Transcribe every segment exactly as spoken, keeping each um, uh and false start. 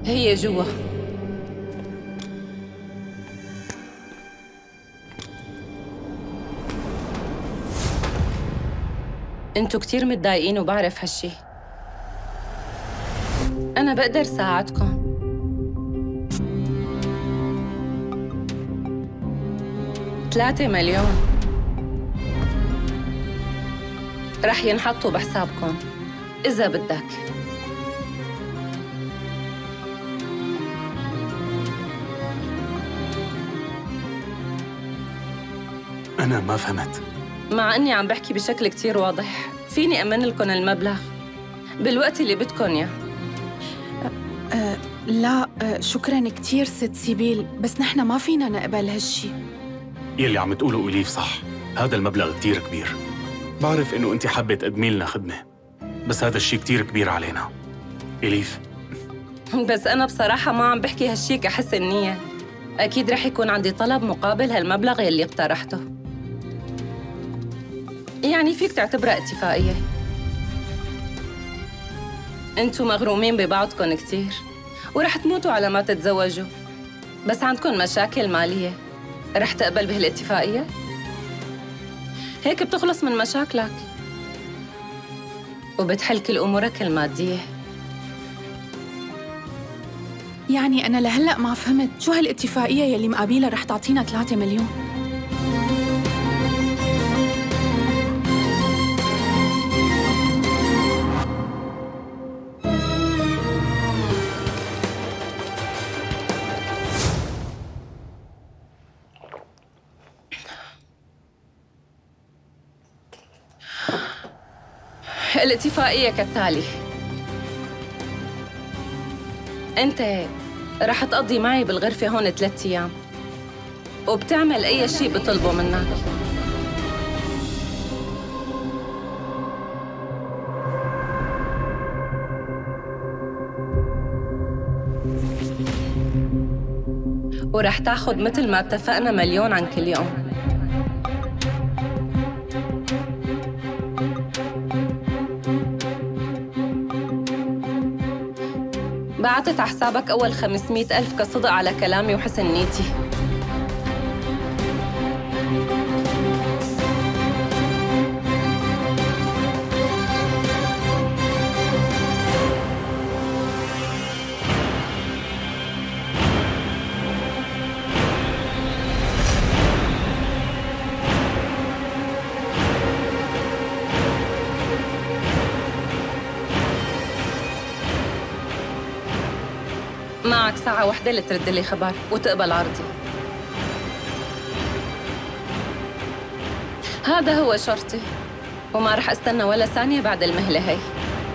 هي جوا. انتوا كتير متضايقين وبعرف هالشي. أنا بقدر ساعدكم. ثلاثة مليون رح ينحطوا بحسابكم إذا بدك. أنا ما فهمت. مع إني عم بحكي بشكل كتير واضح، فيني أمن لكم المبلغ بالوقت اللي بدكم إياه. أه لا أه شكراً كتير ست سيبيل، بس نحن ما فينا نقبل هالشي. يلي عم تقوله أليف صح، هذا المبلغ كتير كبير. بعرف إنه أنت حابة تقدمي لنا خدمة، بس هذا الشي كتير كبير علينا. أليف بس أنا بصراحة ما عم بحكي هالشي كحسن نية. أكيد رح يكون عندي طلب مقابل هالمبلغ يلي اقترحته. يعني فيك تعتبرها اتفاقية. انتوا مغرومين ببعضكم كتير ورح تموتوا على ما تتزوجوا، بس عندكم مشاكل مالية. رح تقبل بهالاتفاقية؟ هيك بتخلص من مشاكلك وبتحل كل أمورك المادية. يعني أنا لهلأ ما فهمت شو هالاتفاقية يلي مقابلها رح تعطينا ثلاثة مليون؟ الاتفاقية كالتالي: أنت رح تقضي معي بالغرفة هون ثلاثة أيام وبتعمل أي شيء بطلبه منك. ورح تاخد مثل ما اتفقنا مليون عن كل يوم. بعتت على حسابك أول خمسمية ألف كصدق على كلامي وحسن نيتي. معك ساعة واحدة لترد لي خبر وتقبل عرضي. هذا هو شرطي، وما رح استنى ولا ثانية بعد المهلة هي.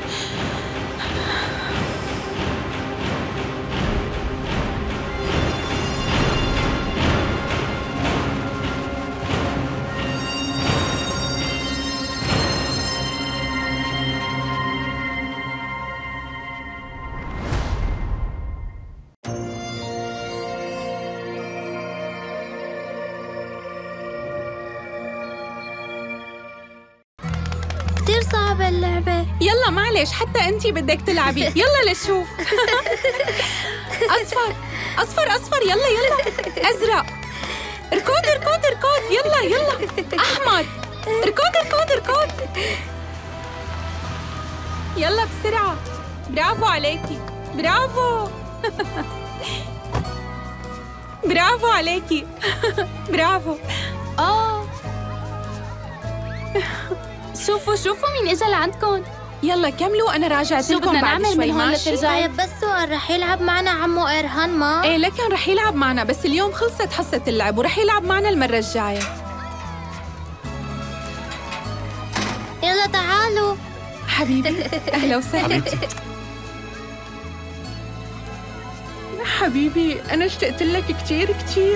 كتير صعبة اللعبة. يلا معلش، حتى انتي بدك تلعبي. يلا لشوف. اصفر اصفر اصفر، يلا يلا. ازرق، اركض اركض اركض، يلا يلا. احمر، اركض اركض اركض، يلا بسرعة. برافو عليكي، برافو. برافو عليكي. برافو. اه شوفوا شوفوا مين اجا لعندكم. يلا كملوا، انا راجعت لكم بعد شوي. ماشي. طيب بس سؤال، رح يلعب معنا عمو إرهان ما؟ ايه لكن رح يلعب معنا، بس اليوم خلصت حصة اللعب ورح يلعب معنا المرة الجاية. يلا تعالوا حبيبي. اهلا وسهلا حبيبتي. حبيبي انا اشتقت لك كثير كثير.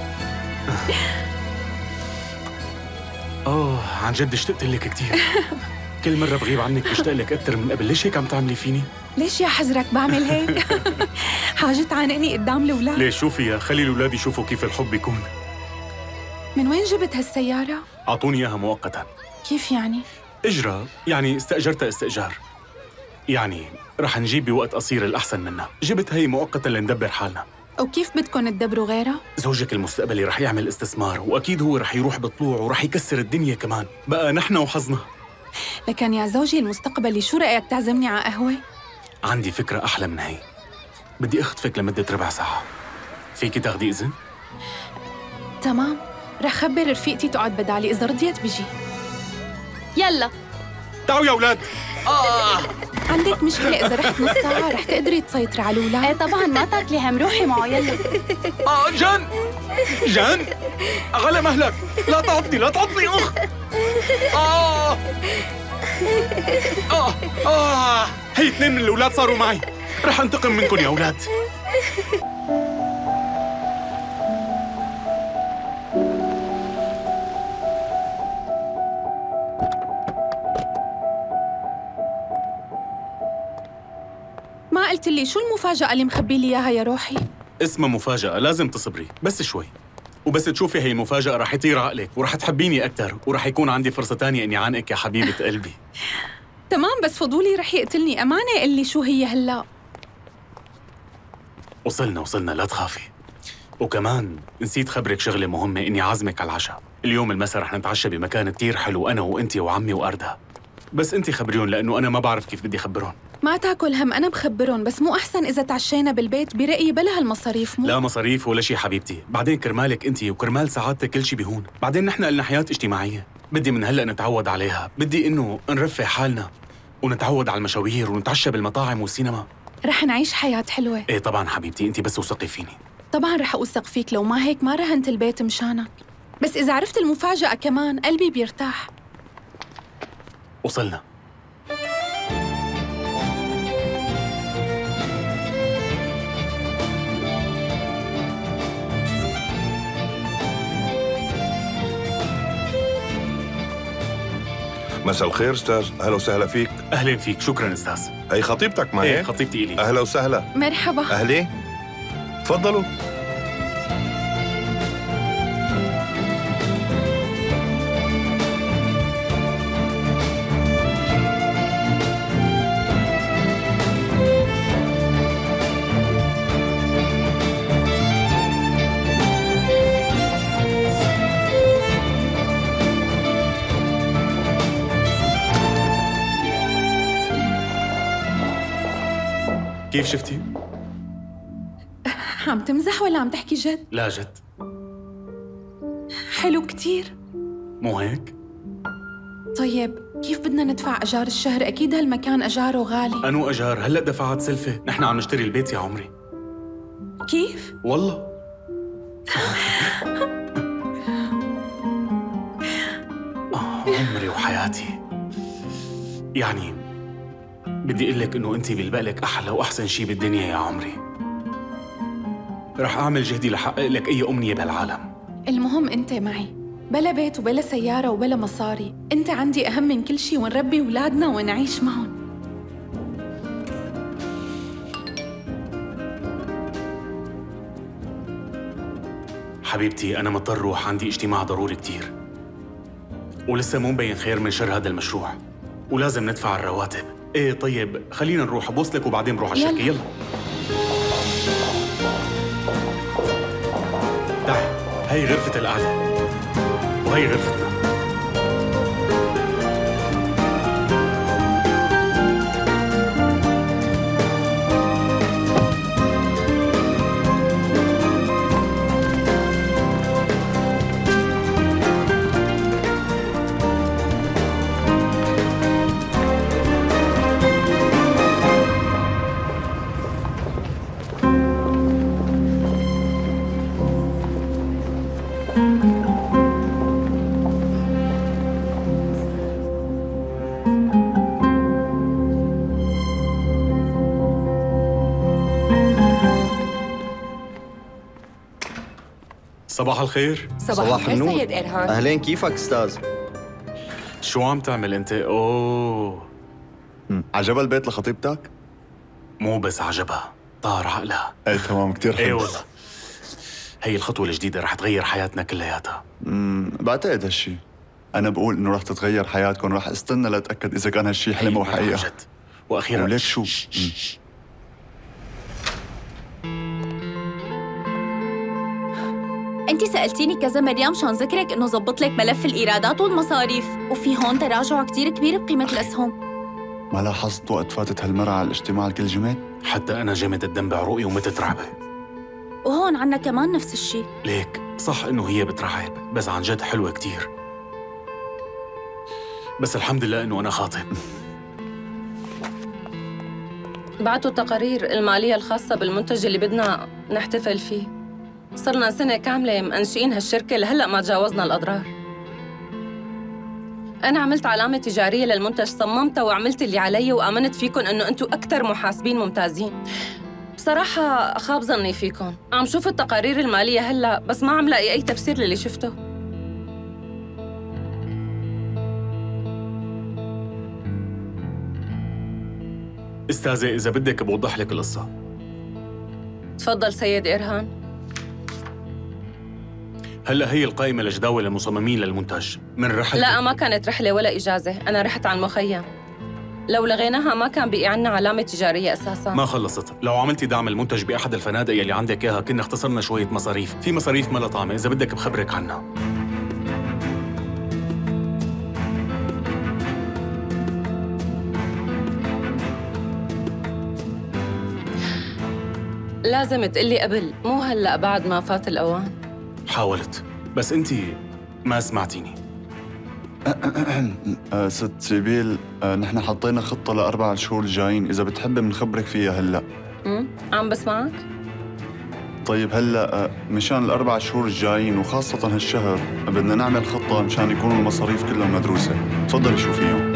اوه عن جد اشتقت لك كثير. كل مرة بغيب عنك بشتاق لك أكثر من قبل. ليش هيك عم تعملي فيني؟ ليش يا حزرك بعمل هيك؟ حاجة تعانقني قدام الأولاد. ليش؟ شوفي يا خلي الأولاد يشوفوا كيف الحب بيكون. من وين جبت هالسيارة؟ أعطوني إياها مؤقتاً. كيف يعني؟ إجرة، يعني استأجرتها استئجار. يعني رح نجيب بوقت قصير الأحسن منها. جبت هي مؤقتا لندبر حالنا. وكيف بدكم تدبروا غيرها؟ زوجك المستقبلي رح يعمل استثمار، وأكيد هو رح يروح بطلوع ورح يكسر الدنيا كمان. بقى نحن وحظنا. لكن يا زوجي المستقبلي شو رأيك تعزمني على قهوة؟ عندي فكرة أحلى من هي. بدي أخطفك لمدة ربع ساعة. فيكي تاخدي إذن؟ تمام، رح خبر رفيقتي تقعد بدالي، إذا رضيت بجي. يلا تعالوا يا أولاد. آه. عندك مشكلة إذا رحت نص ساعة رح تقدري تسيطري على الأولاد؟ ايه طبعا ما تاكلي هم، روحي معه يلا. آه جان جان على مهلك، لا تعطني لا تعطني. أخ آه آه آه هي اثنين من الأولاد صاروا معي، رح أنتقم منكم يا أولاد. ما قلت لي شو المفاجأة اللي مخبي لي إياها يا روحي؟ اسمها مفاجأة، لازم تصبري بس شوي، وبس تشوفي هي المفاجأة رح يطير عقلك ورح تحبيني أكثر، ورح يكون عندي فرصة تانية إني أعانقك يا حبيبة قلبي. تمام، بس فضولي رح يقتلني، أمانة قل لي شو هي هلأ. وصلنا وصلنا لا تخافي. وكمان نسيت خبرك شغلة مهمة، إني عازمك على العشاء. اليوم المساء رح نتعشى بمكان كتير حلو، أنا وأنتي وعمي وأردها. بس أنتي خبريون لأنه أنا ما بعرف كيف بدي أخبرهم. ما تاكل هم، أنا بخبرهم، بس مو أحسن إذا تعشينا بالبيت؟ برأيي بلا هالمصاريف. مو لا مصاريف ولا شي حبيبتي، بعدين كرمالك أنتي وكرمال سعادتك كل شي بيهون. بعدين نحن لنا حياة اجتماعية بدي من هلأ نتعود عليها، بدي إنه نرفه حالنا ونتعود على المشاوير ونتعشى بالمطاعم والسينما. رح نعيش حياة حلوة. إيه طبعاً حبيبتي، أنتي بس وثقي فيني. طبعاً رح أوثق فيك، لو ما هيك ما رهنت البيت مشانك. بس إذا عرفت المفاجأة كمان قلبي بيرتاح. وصلنا. مساء الخير استاذ، اهلا وسهلا فيك. اهلا فيك، شكرا استاذ. هي خطيبتك معي؟ ايه خطيبتي الي. اهلا وسهلا. مرحبا. اهلين، تفضلوا. كيف شفتي؟ عم تمزح ولا عم تحكي جد؟ لا جد. حلو كتير. مو هيك؟ طيب كيف بدنا ندفع أجار الشهر؟ أكيد هالمكان أجاره غالي. أنو أجار؟ هلأ دفعت سلفة، نحن عم نشتري البيت يا عمري. كيف؟ والله. آه عمري وحياتي. يعني بدي أقول لك إنه أنتِ بالبقلك أحلى وأحسن شي بالدنيا يا عمري. رح أعمل جهدي لحقق لك أي أمنية بهالعالم. المهم أنت معي، بلا بيت وبلا سيارة وبلا مصاري، أنت عندي أهم من كل شي، ونربي أولادنا ونعيش معهم. حبيبتي أنا مضطر روح، عندي اجتماع ضروري كتير، ولسه مو مبين خير من شر هذا المشروع، ولازم ندفع الرواتب. إيه طيب خلينا نروح، بوصلك وبعدين بروح على الشركة. يلا تعي، هي غرفة القعدة وهي غرفتنا. صباح الخير. صباح النور سيد إرهان. أهلين، كيفك أستاذ؟ شو عم تعمل أنت؟ أوه عجبها البيت لخطيبتك؟ مو بس عجبها، طار عقلها. ايه تمام، كتير حلو. ايه والله، هي الخطوة الجديدة رح تغير حياتنا كلياتها. امم بعتقد هالشي. أنا بقول إنه رح تتغير حياتكم، رح استنى لأتأكد إذا كان هالشي حلم أو حقيقة. جد، واخيرا وليك شو؟ انت سألتيني كذا مريم شان ذكرك انه زبط لك ملف الايرادات والمصاريف، وفي هون تراجع كتير كبير بقيمة الاسهم. ما لاحظت وقت فاتت هالمرة على الاجتماع الكل جمد؟ حتى انا جمد الدم بعروقي ومتت رعبه. وهون عنا كمان نفس الشيء. ليك صح انه هي بترعب، بس عن جد حلوه كتير. بس الحمد لله انه انا خاطب. بعتوا التقارير المالية الخاصة بالمنتج اللي بدنا نحتفل فيه. صرنا سنة كاملة منشئين هالشركة لهلأ ما تجاوزنا الأضرار. أنا عملت علامة تجارية للمنتج، صممتها وعملت اللي علي وآمنت فيكم إنه أنتوا أكثر محاسبين ممتازين. بصراحة خاب ظني فيكم. عم شوف التقارير المالية هلأ بس ما عم لاقي أي تفسير للي شفته. استاذة إذا بدك بوضح لك القصة. تفضل سيد إرهان. هلا هي القائمة لجداول المصممين للمنتج من رحلة. لا ما كانت رحلة ولا إجازة، أنا رحت على المخيم. لو لغيناها ما كان بقي عنا علامة تجارية أساساً. ما خلصت. لو عملتي دعم المنتج بأحد الفنادق يلي عندك إياها كنا اختصرنا شوية مصاريف. في مصاريف ما لها طعمة، إذا بدك بخبرك عنها. لازم تقلي قبل، مو هلأ بعد ما فات الأوان. حاولت بس أنت ما سمعتيني. أه ست سيبيل، أه نحن حطينا خطة لأربع شهور الجايين، إذا بتحب بنخبرك فيها هلأ. امم عم بسمعك؟ طيب هلأ أه مشان الأربع شهور الجايين وخاصة هالشهر بدنا نعمل خطة مشان يكونوا المصاريف كلها مدروسة. تفضلي شوفيهم.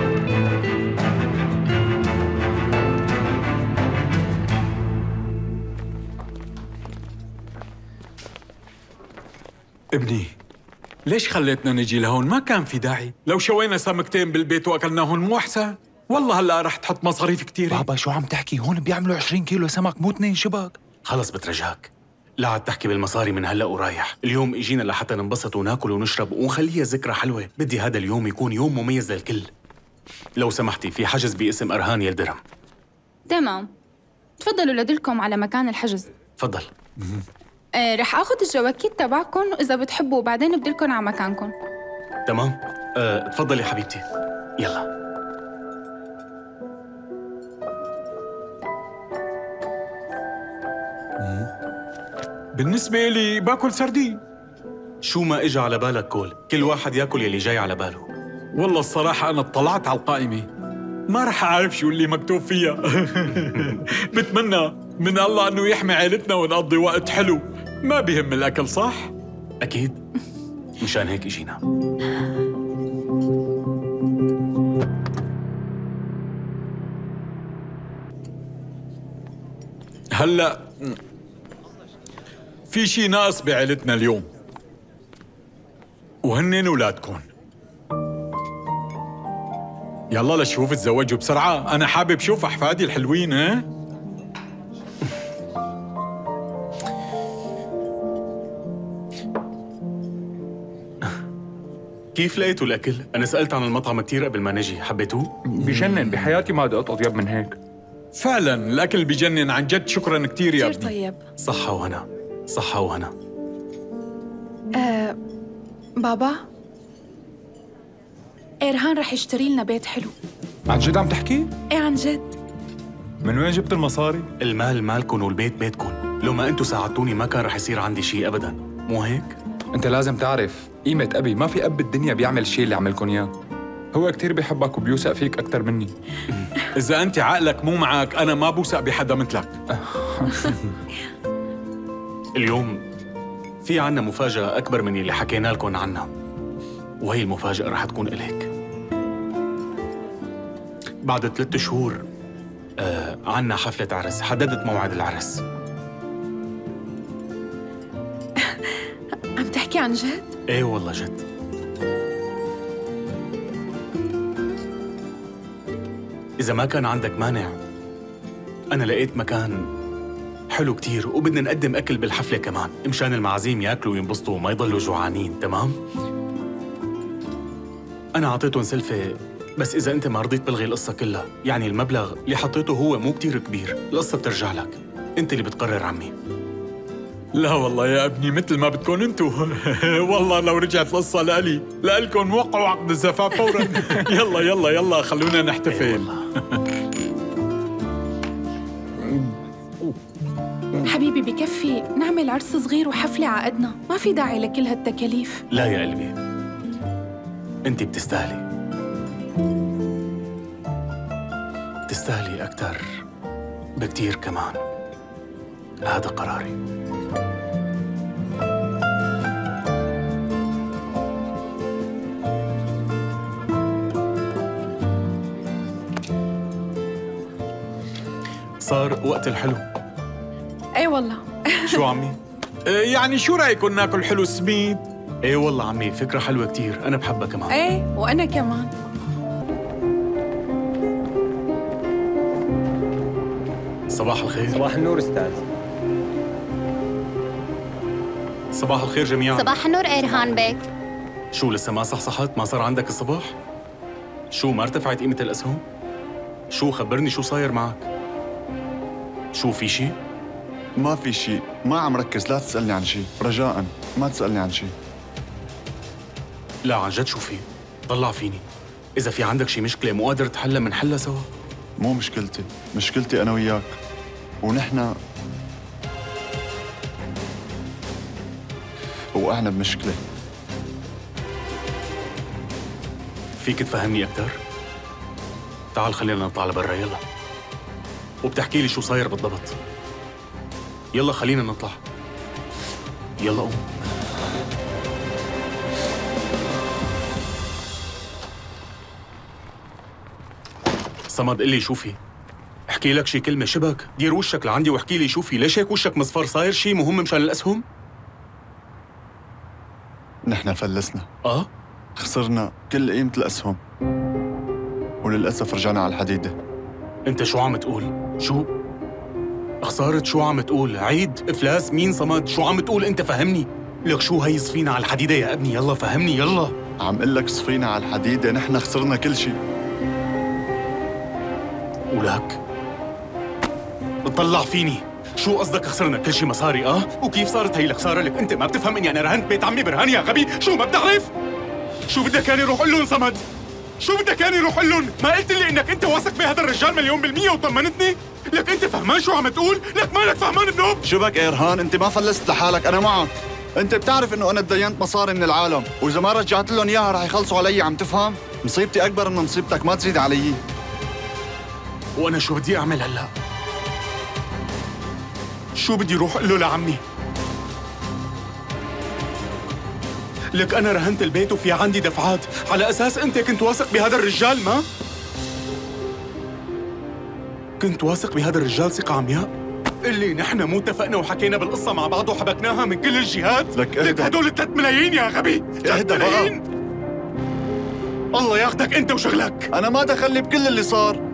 ابني ليش خليتنا نجي لهون؟ ما كان في داعي. لو شوينا سمكتين بالبيت واكلناهن مو احسن؟ والله هلا رح تحط مصاريف كتير. بابا شو عم تحكي؟ هون بيعملوا عشرين كيلو سمك مو اثنين شبك. خلص بترجاك، لا عاد تحكي بالمصاري من هلا ورايح. اليوم اجينا لحتى ننبسط وناكل ونشرب ونخليها ذكرى حلوة. بدي هذا اليوم يكون يوم مميز للكل. لو سمحتي في حجز باسم أرهان يلدرم. تمام، تفضلوا لدلكم على مكان الحجز. تفضل. آه، رح اخذ الجواكيت تبعكم واذا بتحبوا وبعدين بدلكم على مكانكم. تمام. أه، تفضلي حبيبتي. يلا. بالنسبة لي باكل سردين. شو ما اجى على بالك كل، كل واحد ياكل يلي جاي على باله. والله الصراحة أنا اطلعت على القائمة، ما رح أعرف شو اللي مكتوب فيها. بتمنى من الله إنه يحمي عائلتنا ونقضي وقت حلو، ما بيهم الأكل صح؟ أكيد، مشان هيك اجينا. هلأ في شي ناقص بعائلتنا اليوم، وهنن أولادكم. يلا لشوف تزوجوا بسرعة، أنا حابب شوف أحفادي الحلوين. ها؟ كيف لقيتوا الأكل؟ أنا سألت عن المطعم كتير قبل ما نجي، حبيتوه؟ بجنن، بحياتي ما دقت أطيب من هيك. فعلاً الأكل بجنن عن جد. شكراً كتير يا ابني. كتير طيب. صحة وهنا، صحة وهنا. آه، بابا إرهان رح يشتري لنا بيت حلو. عن جد عم تحكي؟ إيه عن جد. من وين جبت المصاري؟ المال مالكن والبيت بيتكن. لو ما أنتوا ساعدتوني ما كان رح يصير عندي شيء أبداً، مو هيك؟ أنت لازم تعرف قيمة أبي، ما في أب بالدنيا بيعمل الشيء اللي عملكن إياه. هو كتير بيحبك وبيوثق فيك أكتر مني. إذا أنت عقلك مو معك أنا ما بوثق بحدا مثلك. اليوم في عنا مفاجأة أكبر من اللي حكينا لكم عنها، وهي المفاجأة رح تكون إليك. بعد ثلاثة شهور آه عنا حفلة عرس، حددت موعد العرس. عم تحكي عن جد؟ إيه والله جد. إذا ما كان عندك مانع، أنا لقيت مكان حلو كتير وبدنا نقدم أكل بالحفلة كمان، مشان المعازيم ياكلوا وينبسطوا وما يضلوا جوعانين. تمام؟ أنا عطيتهم سلفة بس إذا أنت ما رضيت بلغي القصة كلها، يعني المبلغ اللي حطيته هو مو كتير كبير، القصة بترجع لك. أنت اللي بتقرر عمي. لا والله يا ابني مثل ما بدكم انتو. والله لو رجعت القصة لألي لألكم وقعوا عقد الزفاف فورا. يلا يلا يلا خلونا نحتفل. حبيبي بكفي نعمل عرس صغير وحفلة عقدنا، ما في داعي لكل هالتكاليف. لا يا قلبي، أنت بتستاهلي، بتستاهلي أكتر بكتير كمان. هذا قراري. صار وقت الحلو. اي والله. شو عمي؟ يعني شو رأيكم ناكل حلو سميد؟ ايه والله عمي، فكرة حلوة كتير، أنا بحبها كمان. ايه وأنا كمان. صباح الخير. صباح النور أستاذ. صباح الخير جميعا. صباح النور إرهان بيك. شو لسه ما صحصحت؟ ما صار عندك الصباح؟ شو ما ارتفعت قيمة الأسهم؟ شو خبرني شو صاير معك؟ شو في شي؟ ما في شيء، ما عم ركز، لا تسألني عن شيء، رجاءً ما تسألني عن شيء. لا عن جد شو في؟ طلع فيني. إذا في عندك شي مشكلة مو قادر تحلها منحلها سوا. مو مشكلتي، مشكلتي أنا وياك، ونحن وقعنا بمشكلة. فيك تفهمني أكتر؟ تعال خلينا نطلع لبرا يلا، وبتحكي لي شو صاير بالضبط. يلا خلينا نطلع. يلا قوم. صمد قلي شو في؟ احكي لك شي كلمة شبك، دير وشك لعندي واحكي لي شو في، ليش هيك وشك مصفر؟ صاير شي مهم مشان الأسهم؟ نحن فلسنا. آه؟ خسرنا كل قيمة الأسهم، وللأسف رجعنا على الحديدة. أنت شو عم تقول؟ شو؟ خسارة شو عم تقول؟ عيد؟ إفلاس؟ مين صمد؟ شو عم تقول أنت؟ فهمني. لك شو هي صفينا على الحديدة يا ابني؟ يلا فهمني يلا. عم قل لك صفينا على الحديدة، نحن خسرنا كل شيء. ولك اطلع فيني، شو قصدك خسرنا كل شيء مصاري؟ اه؟ وكيف صارت هي الخسارة؟ لك انت ما بتفهم اني انا رهنت بيت عمي برهان يا غبي؟ شو ما بتعرف؟ شو بدك كان يروح قول لهم صمد؟ شو بدك كان يروح قول لهم؟ ما قلت لي انك انت واثق بهذا الرجال مليون بالمية وطمنتني؟ لك انت فهمان شو عم تقول؟ لك مالك فهمان بنوب؟ شو بك إرهان؟ انت ما فلست لحالك، انا معك. انت بتعرف انه انا تدينت مصاري من العالم، واذا ما رجعت لهم اياها رح يخلصوا علي، عم تفهم؟ مصيبتي اكبر من مصيبتك، ما تزيد علي. وانا شو بدي اعمل هلا؟ شو بدي روح اقول له لعمي؟ لك انا رهنت البيت وفي عندي دفعات، على اساس انت كنت واثق بهذا الرجال. ما كنت واثق بهذا الرجال ثقة عمياء؟ اللي نحن مو اتفقنا وحكينا بالقصة مع بعض وحبكناها من كل الجهات؟ لك لك هدول الثلاث ملايين يا غبي، ثلاث ملايين. الله ياخدك انت وشغلك. انا ما دخلني بكل اللي صار.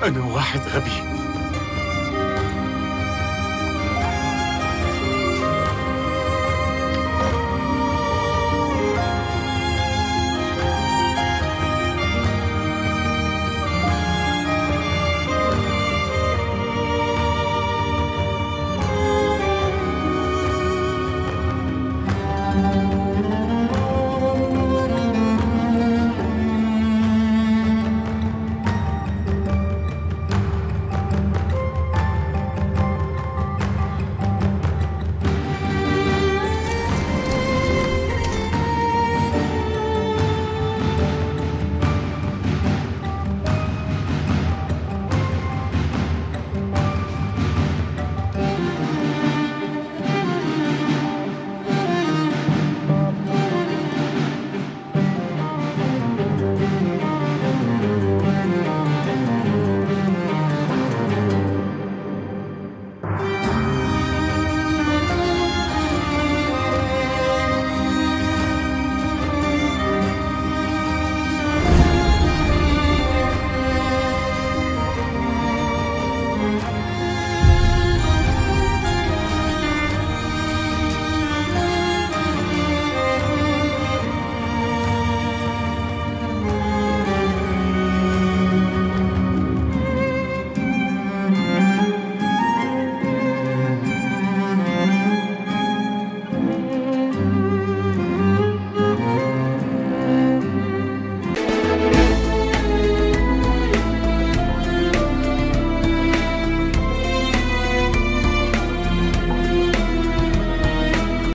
أنا واحد غبي.